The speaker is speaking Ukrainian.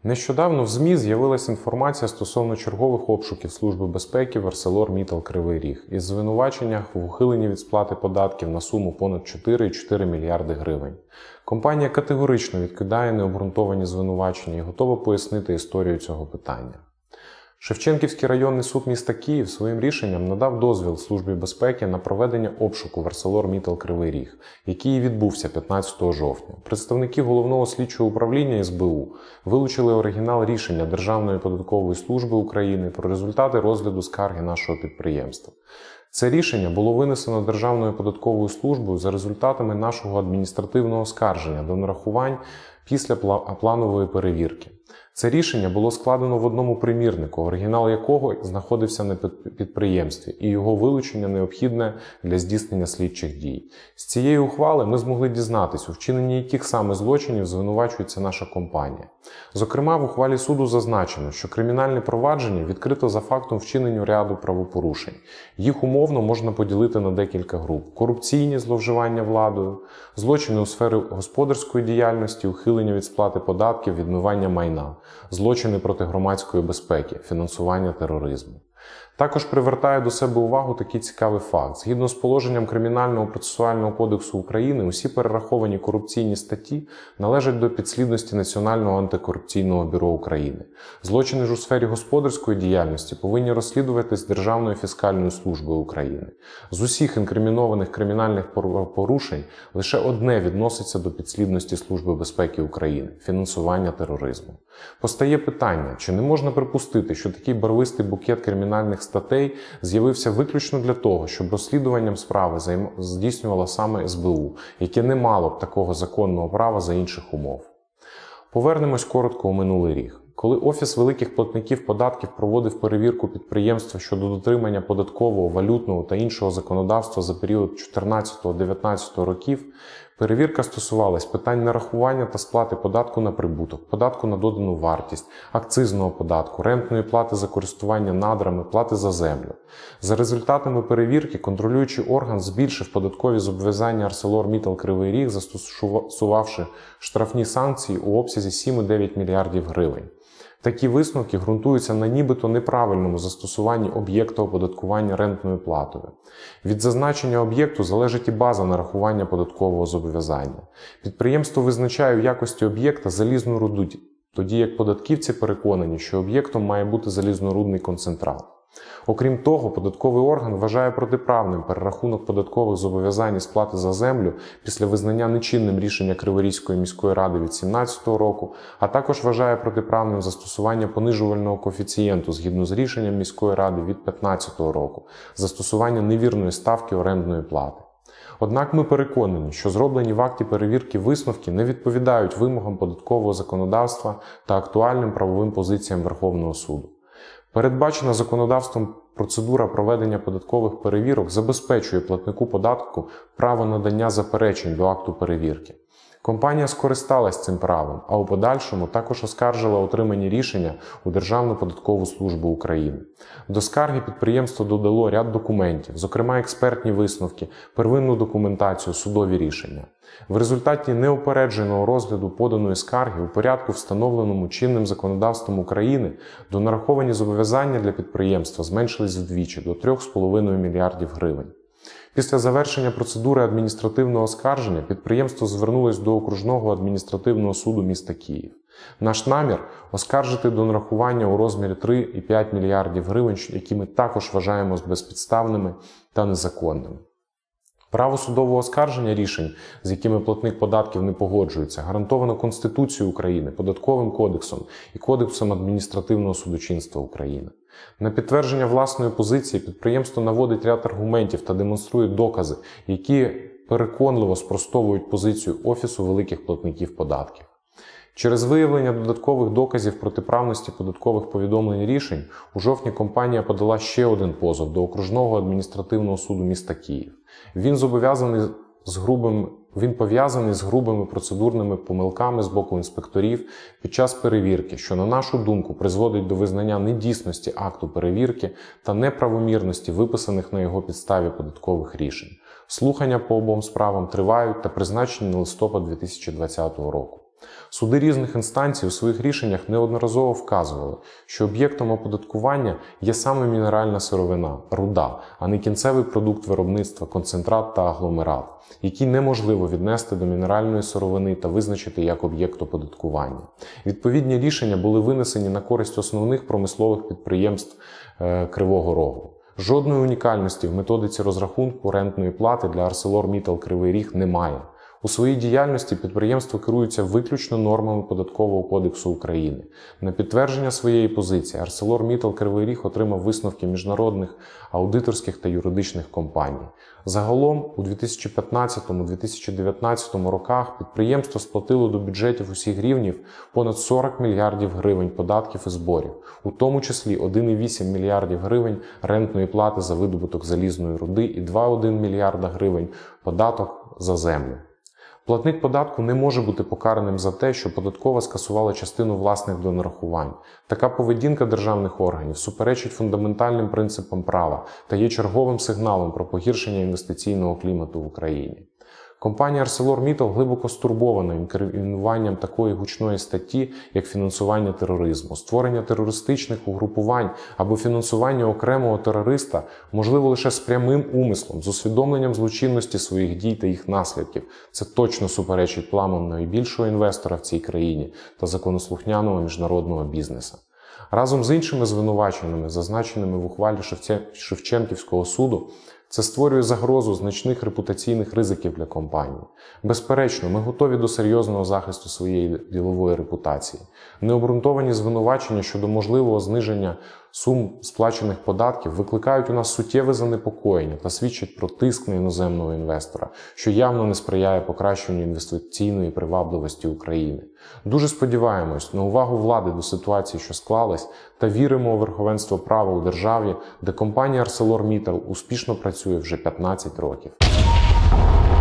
Нещодавно в ЗМІ з'явилася інформація стосовно чергових обшуків Служби безпеки в ArcelorMittal Кривий Ріг із звинуваченням в ухиленні від сплати податків на суму понад 4,4 мільярди гривень. Компанія категорично відкидає необґрунтовані звинувачення і готова пояснити історію цього питання. Шевченківський районний суд міста Київ своїм рішенням надав дозвіл Службі безпеки на проведення обшуку в ArcelorMittal Кривий Ріг, який і відбувся 15 жовтня. Представники Головного слідчого управління СБУ вилучили оригінал рішення Державної податкової служби України про результати розгляду скарги нашого підприємства. Це рішення було винесено Державною податковою службою за результатами нашого адміністративного оскарження до нарахувань після планової перевірки. Це рішення було складено в одному примірнику, оригінал якого знаходився на підприємстві, і його вилучення необхідне для здійснення слідчих дій. З цієї ухвали ми змогли дізнатися, у вчиненні яких саме злочинів звинувачується наша компанія. Зокрема, в ухвалі суду зазначено, що кримінальне провадження відкрито за фактом вчинення ряду правопорушень. Їх умовно можна поділити на декілька груп: корупційні зловживання владою, злочини у сфері господарської діяльності, ухилення від сплати податків, відмивання майна, злочини проти громадської безпеки, фінансування тероризму. Також привертає до себе увагу такий цікавий факт. Згідно з положенням Кримінального процесуального кодексу України, усі перераховані корупційні статті належать до підслідності Національного антикорупційного бюро України. Злочини ж у сфері господарської діяльності повинні розслідуватись Державною фіскальною службою України. З усіх інкримінованих кримінальних порушень лише одне відноситься до підслідності Служби безпеки України – фінансування тероризму. Постає питання, чи не можна припустити, що такий барвистий букет кримінальних статей з'явився виключно для того, щоб розслідуванням справи здійснювала саме СБУ, яке не мало б такого законного права за інших умов. Повернемось коротко у минулий рік. Коли Офіс великих платників податків проводив перевірку підприємства щодо дотримання податкового, валютного та іншого законодавства за період 2014-2019 років, перевірка стосувалась питань нарахування та сплати податку на прибуток, податку на додану вартість, акцизного податку, рентної плати за користування надрами, плати за землю. За результатами перевірки контролюючий орган збільшив податкові зобов'язання ArcelorMittal Кривий Ріг, застосувавши штрафні санкції у обсязі 7,9 мільярдів гривень. Такі висновки ґрунтуються на нібито неправильному застосуванні об'єкту оподаткування рентною платою. Від зазначення об'єкту залежить і база нарахування податкового зобов'язання. Підприємство визначає в якості об'єкта залізну руду, тоді як податківці переконані, що об'єктом має бути залізнорудний концентрат. Окрім того, податковий орган вважає протиправним перерахунок податкових зобов'язань і сплати за землю після визнання нечинним рішення Криворізької міської ради від 2017 року, а також вважає протиправним застосування понижувального коефіцієнту згідно з рішенням міської ради від 2015 року, застосування невірної ставки орендної плати. Однак ми переконані, що зроблені в акті перевірки висновки не відповідають вимогам податкового законодавства та актуальним правовим позиціям Верховного суду. Передбачена законодавством процедура проведення податкових перевірок забезпечує платнику податку право надання заперечень до акту перевірки. Компанія скористалась цим правом, а у подальшому також оскаржила отримані рішення у Державну податкову службу України. До скарги підприємство додало ряд документів, зокрема експертні висновки, первинну документацію, судові рішення. В результаті неупередженого розгляду поданої скарги у порядку, встановленому чинним законодавством України, донараховані зобов'язання для підприємства зменшились вдвічі до 3,5 мільярдів гривень. Після завершення процедури адміністративного оскарження підприємство звернулось до Окружного адміністративного суду міста Київ. Наш намір – оскаржити донарахування у розмірі 3,5 мільярдів гривень, які ми також вважаємо безпідставними та незаконними. Право судового оскарження рішень, з якими платник податків не погоджується, гарантовано Конституцією України, Податковим кодексом і Кодексом адміністративного судочинства України. На підтвердження власної позиції підприємство наводить ряд аргументів та демонструє докази, які переконливо спростовують позицію Офісу великих платників податків. Через виявлення додаткових доказів протиправності податкових повідомлень рішень у жовтні компанія подала ще один позов до Окружного адміністративного суду міста Київ. Він пов'язаний з грубими процедурними помилками з боку інспекторів під час перевірки, що, на нашу думку, призводить до визнання недійсності акту перевірки та неправомірності виписаних на його підставі податкових рішень. Слухання по обом справам тривають та призначені на листопад 2020 року. Суди різних інстанцій у своїх рішеннях неодноразово вказували, що об'єктом оподаткування є саме мінеральна сировина – руда, а не кінцевий продукт виробництва – концентрат та агломерат, який неможливо віднести до мінеральної сировини та визначити як об'єкт оподаткування. Відповідні рішення були винесені на користь основних промислових підприємств Кривого Рогу. Жодної унікальності в методиці розрахунку рентної плати для ArcelorMittal Кривий Ріг немає. У своїй діяльності підприємство керується виключно нормами Податкового кодексу України. На підтвердження своєї позиції ArcelorMittal Кривий Ріг отримав висновки міжнародних аудиторських та юридичних компаній. Загалом у 2015-2019 роках підприємство сплатило до бюджетів усіх рівнів понад 40 мільярдів гривень податків і зборів, у тому числі 1,8 мільярдів гривень рентної плати за видобуток залізної руди і 2,1 мільярда гривень податок за землю. Платник податку не може бути покараним за те, що податкова скасувала частину власних донарахувань. Така поведінка державних органів суперечить фундаментальним принципам права та є черговим сигналом про погіршення інвестиційного клімату в Україні. Компанія ArcelorMittal глибоко стурбована інкримінуванням такої гучної статті, як фінансування тероризму. Створення терористичних угрупувань або фінансування окремого терориста можливо лише з прямим умислом, з усвідомленням злочинності своїх дій та їх наслідків. Це точно суперечить планам найбільшого інвестора в цій країні та законослухняного міжнародного бізнесу. Разом з іншими звинуваченнями, зазначеними в ухвалі Шевченківського суду, це створює загрозу значних репутаційних ризиків для компанії. Безперечно, ми готові до серйозного захисту своєї ділової репутації. Необґрунтовані звинувачення щодо можливого зниження сум сплачених податків викликають у нас суттєве занепокоєння та свідчать про тиск на іноземного інвестора, що явно не сприяє покращенню інвестиційної привабливості України. Дуже сподіваємось на увагу влади до ситуації, що склалась, та віримо у верховенство права у державі, де компанія ArcelorMittal успішно працює вже 15 років.